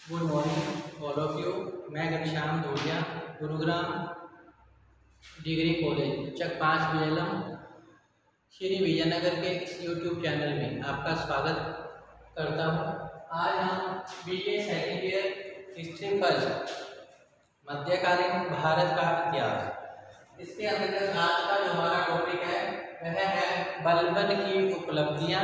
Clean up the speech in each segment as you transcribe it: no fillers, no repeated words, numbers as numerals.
Good morning all of you. मैं Ghanshyam Dhuliya, Gurugram degree college चक 5 बेलम श्री विजयनगर के इस यूट्यूब चैनल में आपका स्वागत करता हूँ। आज हम BA second year history first मध्यकालीन भारत का इतिहास, इसके अंतर्गत आज का जो हमारा टॉपिक है वह है बलबन की उपलब्धियाँ।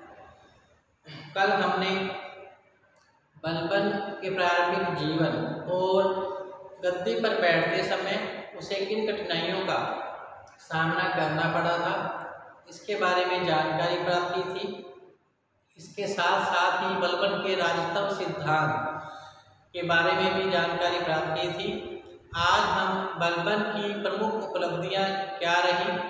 कल हमने बलबन के प्रारंभिक जीवन और गद्दी पर बैठते समय उसे किन कठिनाइयों का सामना करना पड़ा था, इसके बारे में जानकारी प्राप्त की थी। इसके साथ साथ ही बलबन के राजतंत्र सिद्धांत के बारे में भी जानकारी प्राप्त की थी। आज हम बलबन की प्रमुख उपलब्धियां क्या रही,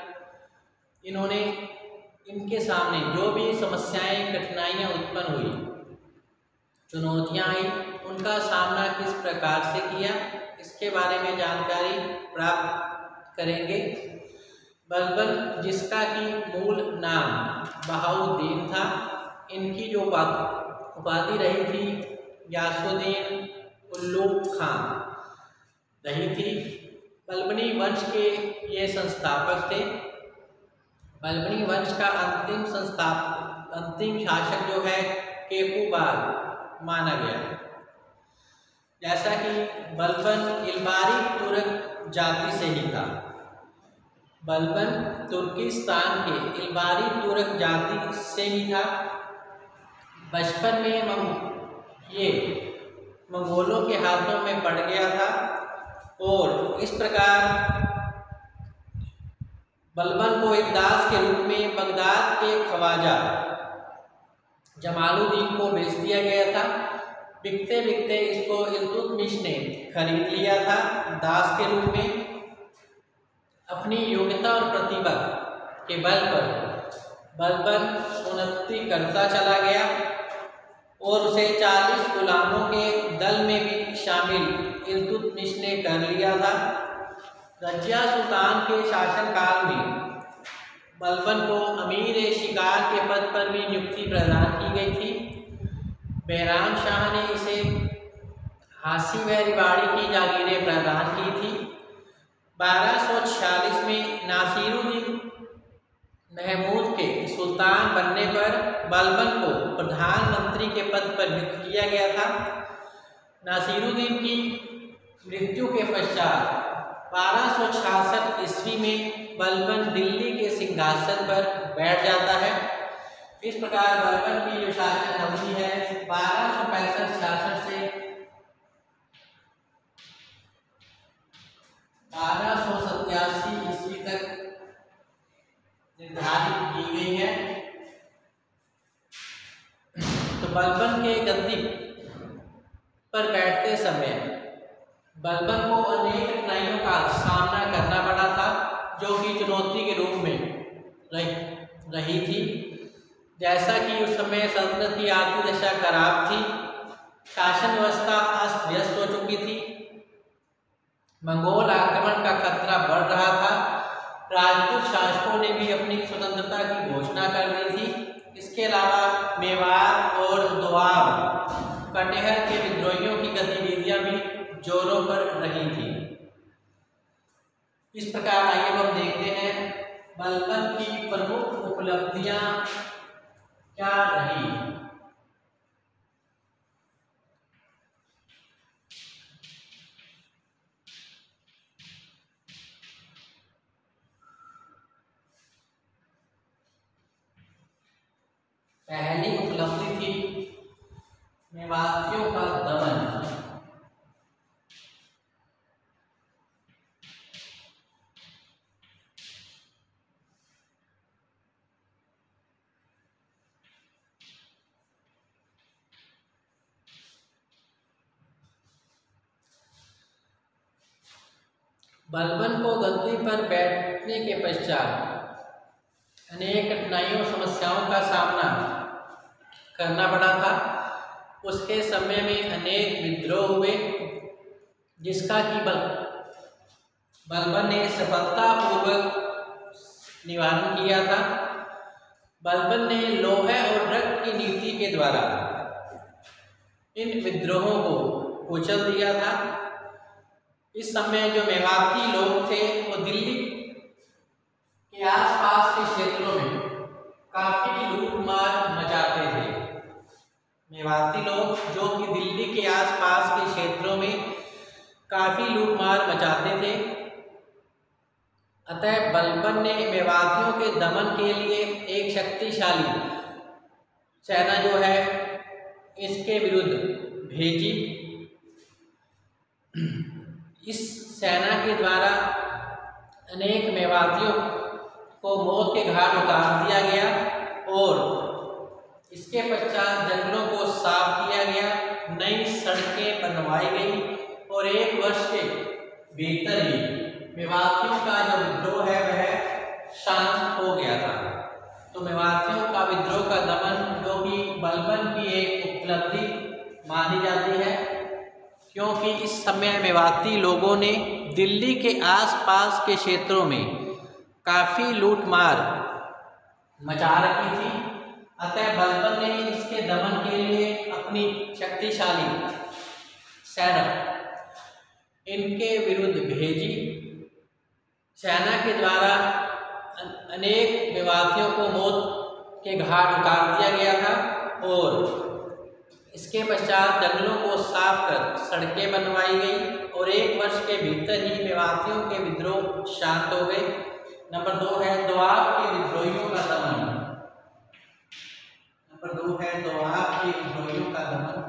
इनके सामने जो भी समस्याएं कठिनाइयां उत्पन्न हुई, चुनौतियां आई, उनका सामना किस प्रकार से किया, इसके बारे में जानकारी प्राप्त करेंगे। बलबन, जिसका कि मूल नाम बहाउद्दीन था, इनकी जो उपाधि रही थी यासुद्दीन उल्लुग खान रही थी। बलबनी वंश के ये संस्थापक थे। बलबनी वंश का अंतिम शासक जो है केकुबाद माना गया है। जैसा कि बलबन इल्बारी तुर्क जाति से ही था। बलबन तुर्किस्तान के इल्बारी तुर्क जाति से ही था। बचपन में ये मंगोलों के हाथों में पड़ गया था और इस प्रकार बलबन को एक दास के रूप में बगदाद के ख्वाजा जमालुद्दीन को बेच दिया गया था। बिकते बिकते इसको इल्तुतमिश ने खरीद लिया था दास के रूप में। अपनी योग्यता और प्रतिभा के बल पर बलबन उन्नति करता चला गया और उसे 40 गुलामों के दल में भी शामिल इल्तुतमिश ने कर लिया था। रजिया सुल्तान के शासनकाल में बलबन को अमीर शिकार के पद पर भी नियुक्ति प्रदान की गई थी। बैराम शाह ने इसे हासी व रिवाड़ी की जागीरें प्रदान की थी। 1246 में नासिरुद्दीन महमूद के सुल्तान बनने पर बलबन को प्रधानमंत्री के पद पर नियुक्त किया गया था। नासिरुद्दीन की मृत्यु के पश्चात 1266 ईस्वी में बलबन दिल्ली के सिंहासन पर बैठ जाता है। इस प्रकार बलबन की जो शासन अवधि है 1265 से 1287 ईस्वी तक निर्धारित की गई है। तो बलबन के गद्दी पर बैठते समय बलबन को अनेक कठिनाइयों का सामना करना पड़ा था, जो कि चुनौती के रूप में रही थी। जैसा कि उस समय सल्तनत की आर्थिक दशा खराब थी, शासन व्यवस्था अस्त व्यस्त हो चुकी थी, मंगोल आक्रमण का खतरा बढ़ रहा था, राजपूत शासकों ने भी अपनी स्वतंत्रता की घोषणा कर दी थी। इसके अलावा मेवाड़ और दोआब कटिहार के विद्रोहियों की गतिविधियां भी जोरों पर रही थी। इस प्रकार आइए हम देखते हैं बलबन की प्रमुख उपलब्धियां क्या रही। पहली उपलब्धि थी मेवातियों का दमन। बलबन को गद्दी पर बैठने के पश्चात अनेक कठिनाइयों समस्याओं का सामना करना पड़ा था। उसके समय में अनेक विद्रोह हुए, जिसका कि बलबन ने सफलतापूर्वक निवारण किया था। बलबन ने लोहे और रक्त की नीति के द्वारा इन विद्रोहों को कुचल दिया था। इस समय जो मेवाती लोग थे वो दिल्ली के आसपास के क्षेत्रों में काफी लूटमार मचाते थे। मेवाती लोग जो कि दिल्ली के आसपास के क्षेत्रों में काफी लूटमार मचाते थे। अतः बलबन ने मेवातियों के दमन के लिए एक शक्तिशाली सेना जो है इसके विरुद्ध भेजी। इस सेना के द्वारा अनेक मेवातियों को मौत के घाट उतार दिया गया और इसके पश्चात जंगलों को साफ किया गया, नई सड़कें बनवाई गई और 1 वर्ष के भीतर ही मेवातियों का जो विद्रोह है वह शांत हो गया था। तो मेवातियों का विद्रोह का दमन जो कि बलबन की एक उपलब्धि मानी जाती है, क्योंकि इस समय मेवाती लोगों ने दिल्ली के आसपास के क्षेत्रों में काफ़ी लूटमार मचा रखी थी। अतः बलबन ने इसके दमन के लिए अपनी शक्तिशाली सेना इनके विरुद्ध भेजी। सेना के द्वारा अनेक मेवातियों को मौत के घाट उतार दिया गया था और इसके पश्चात जंगलों को साफ कर सड़कें बनवाई गई और 1 वर्ष के भीतर ही मेवातियों के विद्रोह शांत हो गए। नंबर 2 है दोआब के विद्रोहियों का दमन। नंबर 2 है दोआब के विद्रोहियों का दमन।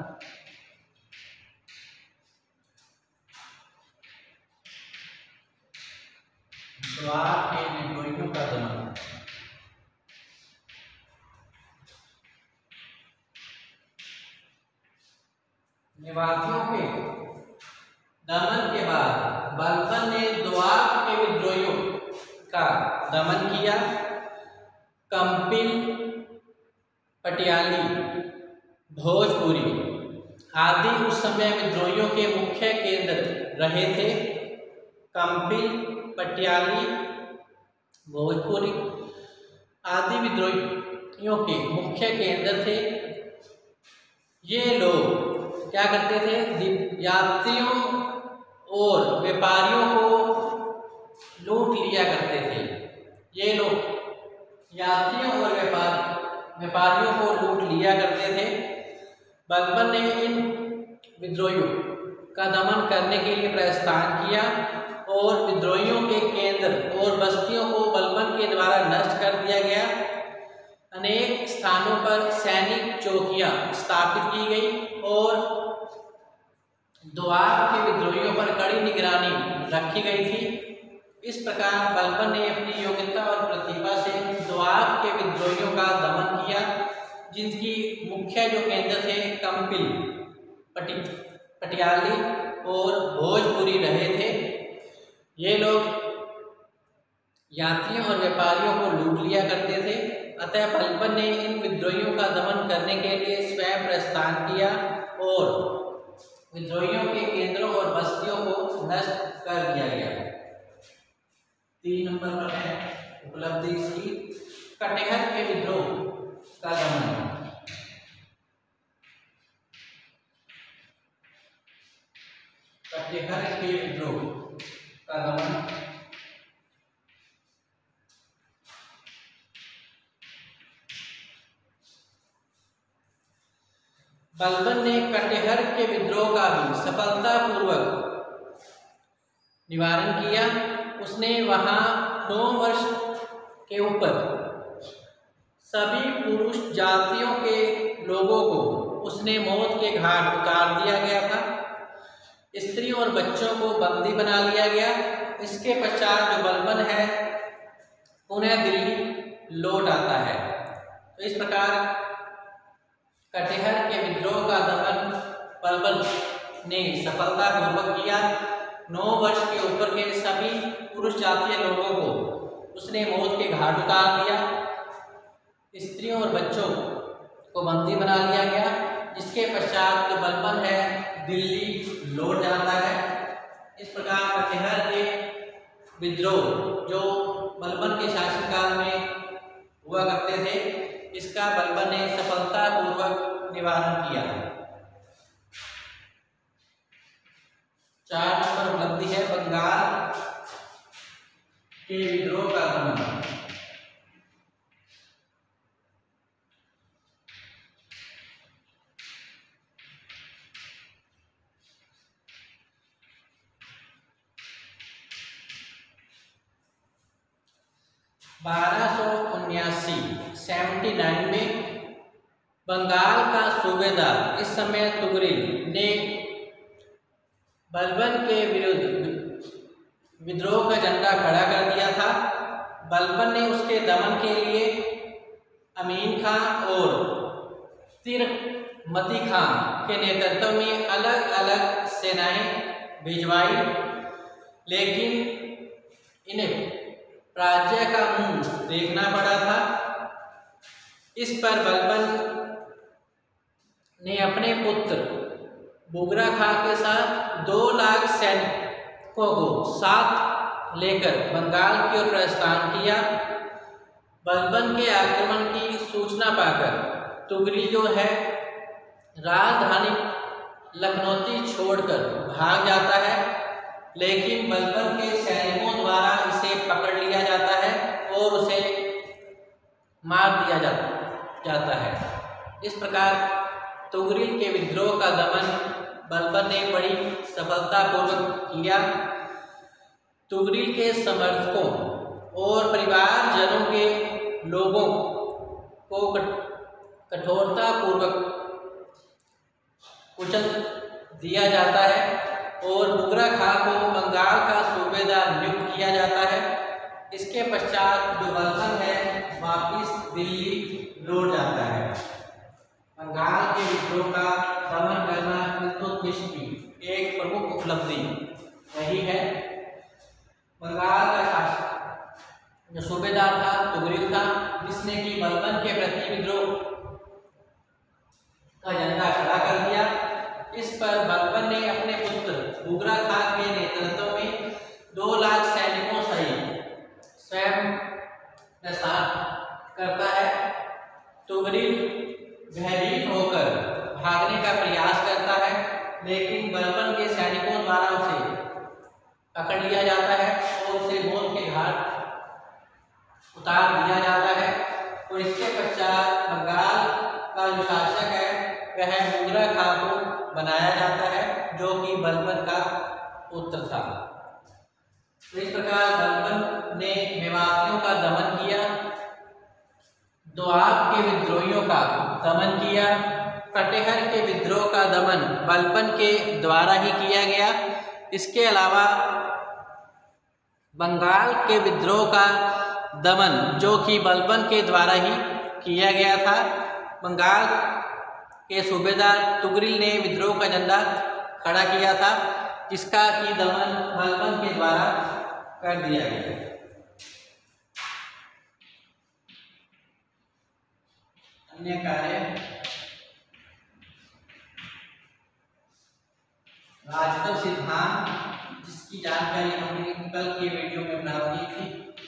दोआब के विद्रोहियों का दमन। मेवातियों के दमन के बाद बलबन ने दोआब के विद्रोहियों का दमन किया। कंपिल, पटियाली, भोजपुरी आदि उस समय विद्रोहियों के मुख्य केंद्र रहे थे। कंपिल, पटियाली, भोजपुरी आदि विद्रोहियों के मुख्य केंद्र थे। ये लोग क्या करते थे? यात्रियों और व्यापारियों को लूट लिया करते थे। ये लोग यात्रियों और व्यापारियों को लूट लिया करते थे। बलबन ने इन विद्रोहियों का दमन करने के लिए प्रस्थान किया और विद्रोहियों के केंद्र और बस्तियों को बलबन के द्वारा नष्ट कर दिया गया। अनेक स्थानों पर सैनिक चौकियां स्थापित की गई और दोआब के विद्रोहियों पर कड़ी निगरानी रखी गई थी। इस प्रकार बलबन ने अपनी योग्यता और प्रतिभा से दोआब के विद्रोहियों का दमन किया, जिनकी मुख्य जो केंद्र थे कंपिल, पटियाली और भोजपुरी रहे थे। ये लोग यात्रियों और व्यापारियों को लूट लिया करते थे। अतः बलबन ने इन विद्रोहियों का दमन करने के लिए स्वयं प्रस्थान किया और विद्रोहियों के केंद्रों और बस्तियों को नष्ट कर दिया गया। 3 नंबर पर है उपलब्धि इसकी कटिहार के विद्रोह का दमन। कटिहार के विद्रोह का दमन। बलबन ने कटिहार के विद्रोह का भी सफलतापूर्वक निवारण किया। उसने वहां 9 वर्ष के ऊपर सभी पुरुष जातियों के लोगों को उसने मौत के घाट उतार दिया गया था। स्त्रियों और बच्चों को बंदी बना लिया गया। इसके पश्चात जो बलबन है पुनः दिल्ली लौट आता है। तो इस प्रकार कटिहार के विद्रोह का दमन बलबन ने सफलतापूर्वक किया। 9 वर्ष के ऊपर के सभी पुरुष जातीय लोगों को उसने मौत के घाट उतार दिया। स्त्रियों और बच्चों को बंदी बना लिया गया। जिसके पश्चात जो बलबन है दिल्ली लौट जाता है। इस प्रकार कटिहार के विद्रोह जो बलबन के शासनकाल में हुआ करते थे, इसका बलबन ने सफलतापूर्वक निवारण किया। 4 नंबर उपलब्धि है बंगाल के विद्रोह का दमन। 1279 में बंगाल का सूबेदार इस समय तुगरिल ने बलबन के विरुद्ध विद्रोह का झंडा खड़ा कर दिया था। बलबन ने उसके दमन के लिए अमीन खां और तिरमती खां के नेतृत्व में अलग अलग सेनाएं भिजवाई, लेकिन इन्हें राज्य का मुंह देखना पड़ा था। इस पर बलबन ने अपने पुत्र बुगरा खां के साथ 2 लाख सैनिकों को साथ लेकर बंगाल की ओर प्रस्थान किया। बलबन के आक्रमण की सूचना पाकर तुगरिल जो है राजधानी लखनौती छोड़कर भाग जाता है, लेकिन बलबन के सैनिकों द्वारा इसे पकड़ लिया जाता है और उसे मार दिया जाता है। इस प्रकार तुगरिल के विद्रोह का दमन बलबन ने बड़ी सफलतापूर्वक किया। तुगरिल के समर्थकों और परिवारजनों के लोगों को कठोरतापूर्वक कुचल दिया जाता है और बुगरा खां को बंगाल का सूबेदार नियुक्त किया जाता है। इसके पश्चात जो बलबन है वापिस दिल्ली लौट जाता है। बंगाल के विद्रोह का दमन करना इल्तुतमिश की एक प्रमुख उपलब्धि रही है। बंगाल का शासक जो सूबेदार था तुगरिल था, जिसने कि बलबन के प्रति विद्रोह का झंडा खड़ा कर दिया। इस पर बलबन ने अपने पुत्र बुगरा खां के नेतृत्व में 2 लाख सैनिकों सहित स्वयं प्रस्थान करता है। तुगरिल भयभीत होकर भागने का प्रयास करता है, लेकिन बलबन के सैनिकों द्वारा उसे पकड़ लिया जाता है और उसे मौत के घाट उतार दिया जाता है। और इसके पश्चात बंगाल का जो शासक है वह बुगरा खां को बनाया जाता है, जो कि बलबन का पुत्र था। तो इस प्रकार बलबन ने मेवातियों का दमन किया, दोआब के विद्रोहियों का दमन किया। कटेहर के विद्रोह का दमन बलबन के द्वारा ही किया गया। इसके अलावा बंगाल के विद्रोह का दमन जो कि बलबन के द्वारा ही किया गया था। बंगाल के सूबेदार तुगरिल ने विद्रोह का झंडा खड़ा किया था, जिसका कि दमन बलबन के द्वारा कर दिया गया। अन्य कार्य राजतत्व सिद्धांत, जिसकी जानकारी हमने कल के वीडियो में प्राप्त की थी।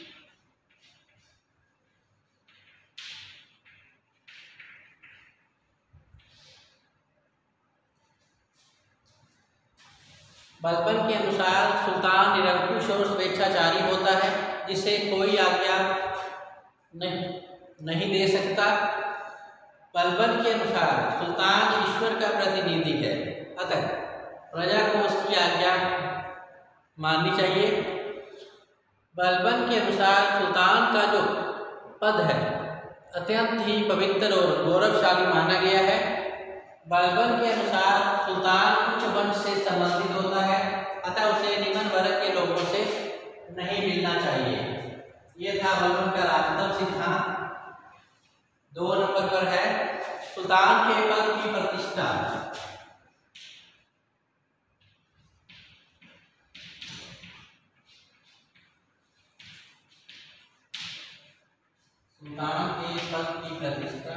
बलबन के अनुसार सुल्तान निरंकुश और स्वेच्छाचारी होता है, जिसे कोई आज्ञा नहीं दे सकता। बलबन के अनुसार सुल्तान ईश्वर का प्रतिनिधि है, अतः प्रजा को उसकी आज्ञा माननी चाहिए। बलबन के अनुसार सुल्तान का जो पद है अत्यंत ही पवित्र और गौरवशाली माना गया है। बलबन के अनुसार सुल्तान उच्च वंश से संबंधित होता है, अतः उसे निम्न वर्ग के लोगों से नहीं मिलना चाहिए। ये था बलबन का राजतत्व सिद्धांत। 2 नंबर पर है सुल्तान के पद की प्रतिष्ठा। सुल्तान के पद की प्रतिष्ठा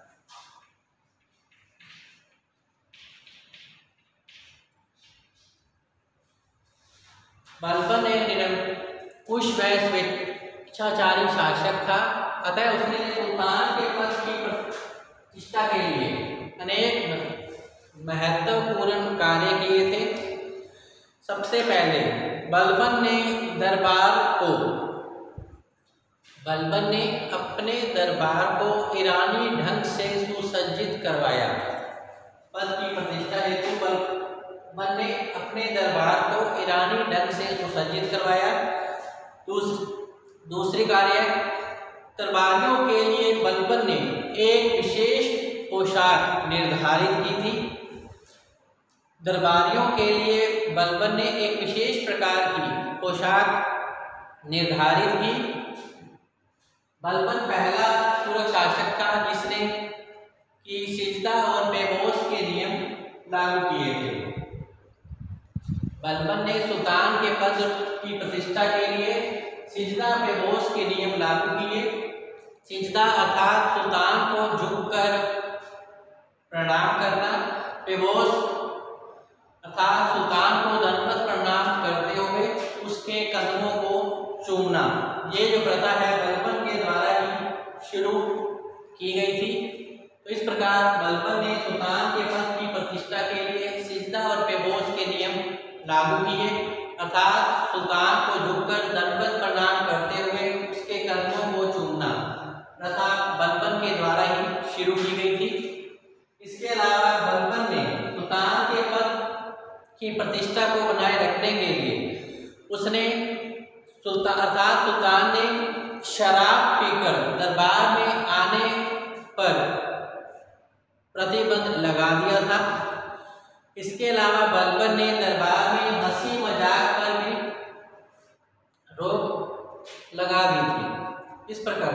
बलबन एक निरंकुश व स्वेच्छाचारी शासक था, अतः उसने सुल्तान के पद की प्रतिष्ठा के लिए अनेक महत्वपूर्ण कार्य किए थे। सबसे पहले बलबन ने अपने दरबार को ईरानी ढंग से सुसज्जित करवाया। पद की प्रतिष्ठा हेतु बलबन ने अपने दरबार को ईरानी ढंग से सुसज्जित करवाया। दूसरी कार्य, दरबारियों के लिए बलबन ने एक विशेष पोशाक निर्धारित की थी। दरबारियों के लिए बलबन ने एक विशेष प्रकार की पोशाक निर्धारित की। बलबन पहला तुर्क शासक था जिसने की सिजदा और बेबोस के नियम लागू किए थे। बलबन ने सुल्तान के पद की प्रतिष्ठा के लिए सिजदा बेबोस के नियम लागू किए। सिजदा अर्थात सुल्तान को झुककर प्रणाम करना, बेबोस अर्थात सुल्तान को दंडवत प्रणाम करते हुए उसके कदमों को चूमना। ये जो प्रथा है बलबन के द्वारा ही शुरू की गई थी। तो इस प्रकार बलबन ने सुल्तान के पद की प्रतिष्ठा के लिए सिजदा और बेबोस के नियम लागू किए, अर्थात सुल्तान को झुककर दंडवत प्रणाम करते हुए उसके कदमों को चूमना प्रथा बलबन के द्वारा ही शुरू की गई थी। इसके अलावा बलबन ने सुल्तान के पद की प्रतिष्ठा को बनाए रखने के लिए उसने सुल्तान ने शराब पीकर दरबार में आने पर प्रतिबंध लगा दिया था। इसके अलावा बलबन ने दरबार में हंसी मजाक पर भी रोक लगा दी थी। इस प्रकार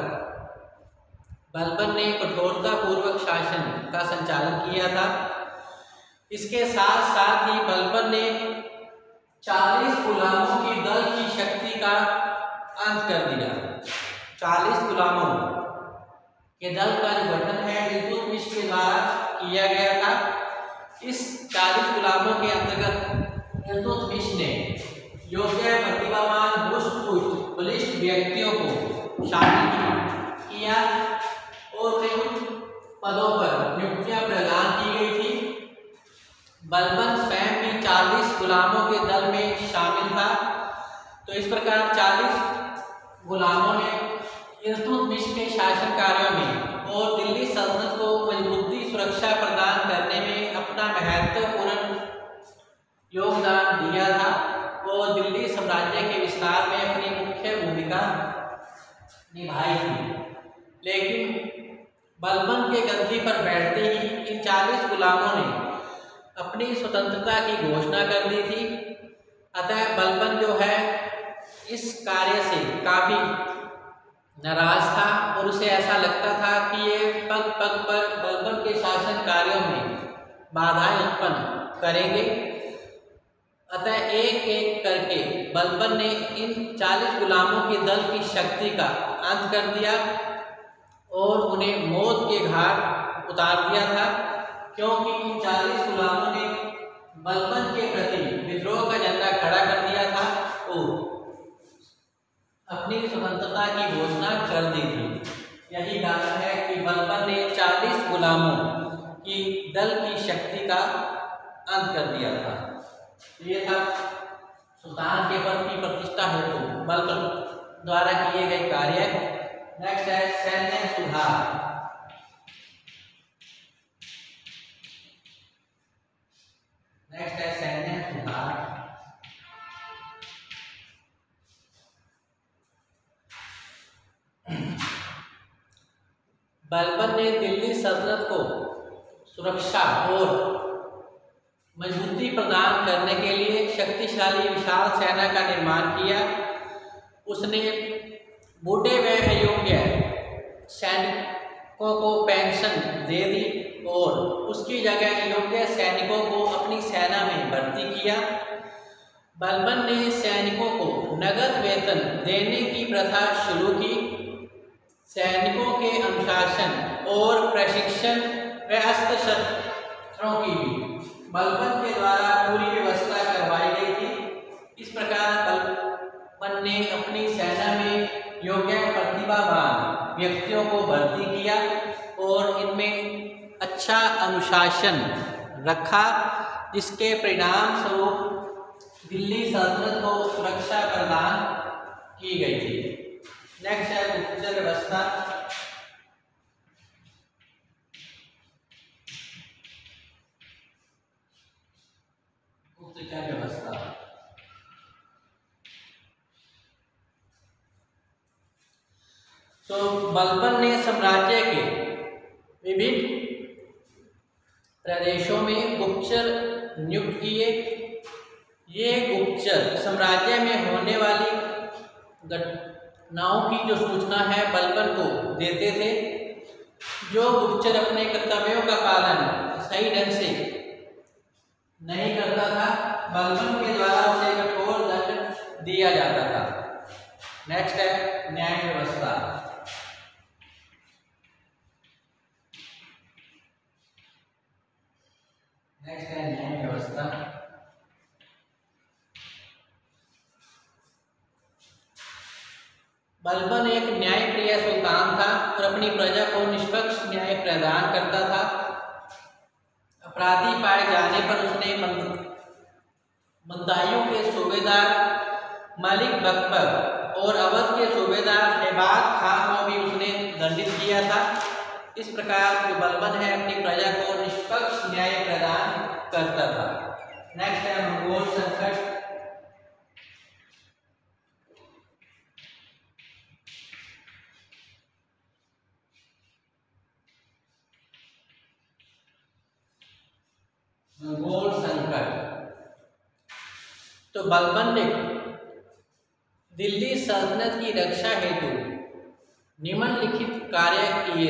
बलबन ने कठोरता पूर्वक शासन का संचालन किया था। इसके साथ साथ ही बलबन ने 40 गुलामों की दल की शक्ति का अंत कर दिया। 40 गुलामों के दल का जो गठन है इल्तुतमिश के द्वारा किया गया था। इस 40 गुलामों के अंतर्गत इल्तुतमिश ने योग्य प्रतिभावान बलिष्ठ व्यक्तियों को शामिल किया और उन्हें उच्च पदों पर नियुक्तियां प्रदान की गई थी। बलबन स्वयं भी 40 गुलामों के दल में शामिल था। तो इस प्रकार 40 गुलामों ने इल्तुतमिश के शासन कार्यों में और दिल्ली सल्तनत को मजबूती सुरक्षा प्रदान करने में अपना महत्वपूर्ण योगदान दिया था और दिल्ली साम्राज्य के विस्तार में अपनी मुख्य भूमिका निभाई थी। लेकिन बलबन के गद्दी पर बैठते ही इन 40 गुलामों ने अपनी स्वतंत्रता की घोषणा कर दी थी। अतः बलबन जो है इस कार्य से काफी नाराज था और उसे ऐसा लगता था कि ये पग पग पर बलबन के शासन कार्यों में बाधाएं उत्पन्न करेंगे। अतः एक एक करके बलबन ने इन 40 गुलामों के दल की शक्ति का अंत कर दिया और उन्हें मौत के घाट उतार दिया था, क्योंकि इन 40 गुलामों ने बलबन के प्रति विद्रोह का झंडा खड़ा कर दिया था और अपनी स्वतंत्रता की घोषणा कर दी थी। यही कारण है कि बलबन ने 40 गुलामों की दल की शक्ति का अंत कर दिया था। ये था सुल्तान के पद की प्रतिष्ठा हेतु बलबन द्वारा किए गए कार्य। नेक्स्ट है सैन्य सुधार। नेक्स्ट है सैन्य सुधार। बलबन ने दिल्ली सल्तनत को सुरक्षा और मजबूती प्रदान करने के लिए शक्तिशाली विशाल सेना का निर्माण किया। उसने बूढ़े व अयोग्य सैनिकों को पेंशन दे दी और उसकी जगह योग्य सैनिकों को अपनी सेना में भर्ती किया। बलबन ने सैनिकों को नगद वेतन देने की प्रथा शुरू की। सैनिकों के अनुशासन और प्रशिक्षण व अस्त्र शस्त्रों की भी बलबन के द्वारा पूरी व्यवस्था करवाई गई थी। इस प्रकार बलबन ने अपनी सेना में योग्य प्रतिभावान व्यक्तियों को भर्ती किया और इनमें अच्छा अनुशासन रखा, जिसके परिणाम स्वरूप दिल्ली सल्तनत को सुरक्षा प्रदान की गई थी। नेक्स्ट है गुप्तचर व्यवस्था। गुप्तचर व्यवस्था तो बलबन ने साम्राज्य के विभिन्न प्रदेशों में गुप्तचर नियुक्त किए। ये गुप्तचर साम्राज्य में होने वाली घटनाओं की जो सूचना है बलबन को देते थे। जो गुप्तचर अपने कर्तव्यों का पालन सही ढंग से नहीं करता था, बलबन के द्वारा उसे कठोर दंड दिया जाता था। नेक्स्ट है न्याय व्यवस्था। नेक्स्ट है न्याय व्यवस्था। बलबन एक न्यायप्रिय सुल्तान था और अपनी प्रजा को निष्पक्ष न्याय प्रदान करता था। अपराधी पाए जाने पर उसने बंदायूं के सूबेदार मलिक बकबर और अवध के सूबेदार हैबाद खां को भी उसने दंडित किया था। इस प्रकार जो बलबन है अपनी प्रजा को निष्पक्ष न्याय प्रदान करता था। नेक्स्ट है मंगोल संकट। मंगोल संकट तो बलबन ने दिल्ली सल्तनत की रक्षा हेतु निम्नलिखित कार्य किए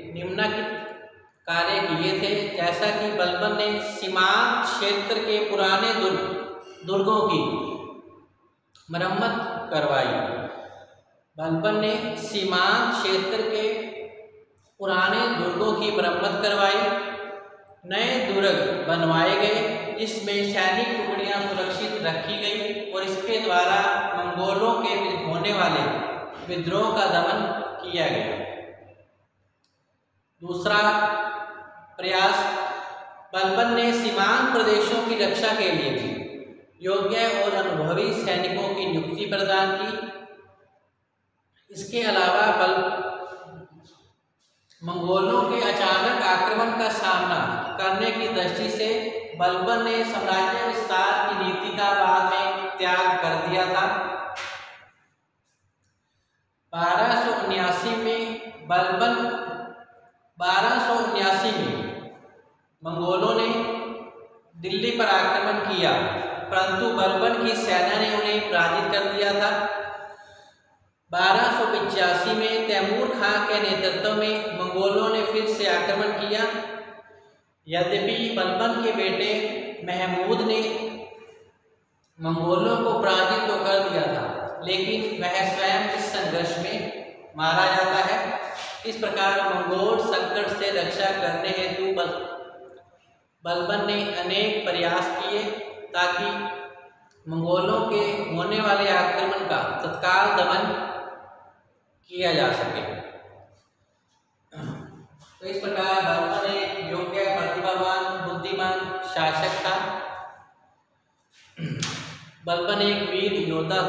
थे। जैसा कि बलबन ने सीमांत क्षेत्र के पुराने दुर्गों की मरम्मत करवाई। बलबन ने सीमांत क्षेत्र के पुराने दुर्गों की मरम्मत करवाई। नए दुर्ग बनवाए गए जिसमें सैनिक टुकड़ियां सुरक्षित रखी गई और इसके द्वारा मंगोलों के होने वाले विद्रोह का दमन किया गया। दूसरा प्रयास, बलबन ने सीमांत प्रदेशों की रक्षा के लिए भी योग्य और अनुभवी सैनिकों की नियुक्ति प्रदान की। इसके अलावा मंगोलों के अचानक आक्रमण का सामना करने की दृष्टि से बलबन ने साम्राज्य विस्तार की नीति का बाद में त्याग कर दिया था। 1279 में मंगोलों ने दिल्ली पर आक्रमण किया, परंतु बलबन की सेना ने उन्हें पराजित कर दिया था। 1285 में तैमूर खां के नेतृत्व में मंगोलों ने फिर से आक्रमण किया। यद्यपि बलबन के बेटे महमूद ने मंगोलों को पराजित तो कर दिया था, लेकिन वह स्वयं इस संघर्ष में मारा जाता है। इस प्रकार मंगोल संकट से रक्षा करने हेतु बलबन ने अनेक प्रयास किए ताकि मंगोलों के होने वाले आक्रमण का तत्काल दमन किया जा सके। तो इस प्रकार बलबन एक योग्य, प्रतिभावान, बुद्धिमान शासक था। बलबन एक वीर योद्धा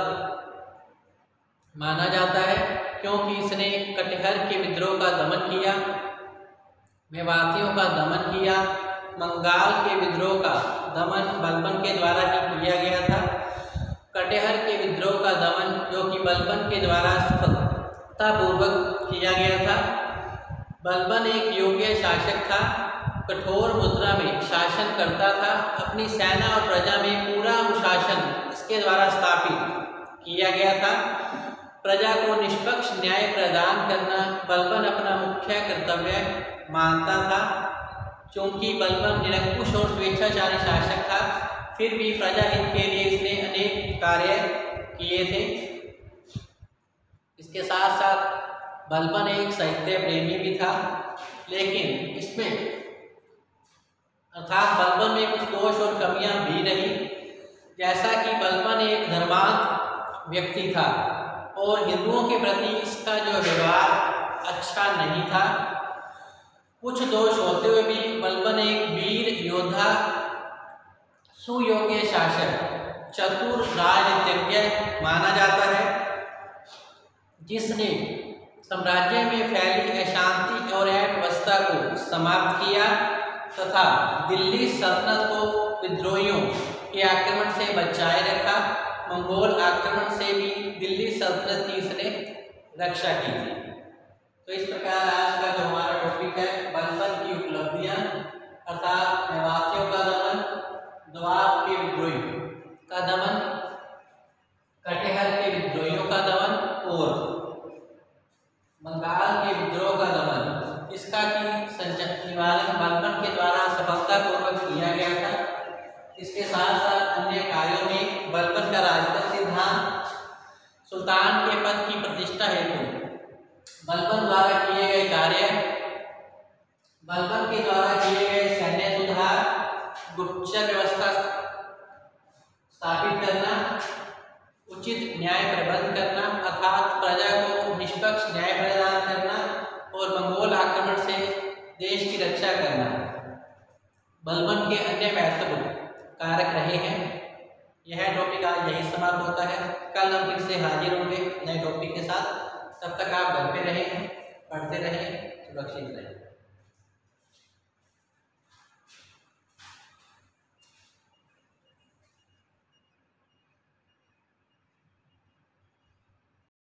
माना जाता है क्योंकि इसने कटिहार के विद्रोह का दमन किया, मेवातियों का दमन किया, बंगाल के विद्रोह का दमन बलबन के द्वारा ही किया गया था। कटिहार के विद्रोह का दमन जो कि बलबन के द्वारा सफलतापूर्वक किया गया था। बलबन एक योग्य शासक था, कठोर मुद्रा में शासन करता था। अपनी सेना और प्रजा में पूरा अनुशासन इसके द्वारा स्थापित किया गया था। प्रजा को निष्पक्ष न्याय प्रदान करना बलबन अपना मुख्य कर्तव्य मानता था। चूंकि बलबन निरंकुश और स्वेच्छाचारी शासक था, फिर भी प्रजाहित के लिए इसने अनेक कार्य किए थे। इसके साथ साथ बलबन एक साहित्य प्रेमी भी था, लेकिन इसमें अर्थात बलबन में कुछ दोष और कमियां भी रही। जैसा कि बलबन एक धर्मांध व्यक्ति था और हिंदुओं के प्रति इसका जो व्यवहार अच्छा नहीं था। कुछ दोष होते हुए भी बलबन एक वीर योद्धा, सुयोग्य शासक चतुर राजनीतिज्ञ माना जाता है, जिसने साम्राज्य में फैली अशांति और अव्यवस्था को समाप्त किया तथा दिल्ली सल्तनत को विद्रोहियों के आक्रमण से बचाए रखा। मंगोल आक्रमण से भी दिल्ली सल्तनत की इसने रक्षा की थी। तो इस प्रकार आज का जो हमारा टॉपिक है बलबन की उपलब्धियां अर्थात मेवातियों का दमन, दोआब के विद्रोहियों का दमन, कटिहार के विद्रोहियों का दमन और बंगाल के विद्रोह का दमन, इसका की निवारण बलबन के द्वारा सफलतापूर्वक किया गया था। इसके साथ साथ अन्य कार्यों में बलबन का राजनीतिक सिद्धांत, सुल्तान के पद की प्रतिष्ठा हेतु बलबन द्वारा किए गए कार्य, बलबन के द्वारा किए गए सैन्य सुधार, गुप्तचर व्यवस्था स्थापित करना, उचित न्याय प्रबंध करना अर्थात प्रजा को निष्पक्ष न्याय प्रदान करना और मंगोल आक्रमण से देश की रक्षा करना बलबन के अन्य महत्वपूर्ण कारक रहे हैं। यह टॉपिक आज यही समाप्त होता है। कल हम फिर से हाजिर होंगे नए टॉपिक के साथ। तब तक आप घर पे रहें, पढ़ते रहें, सुरक्षित रहें।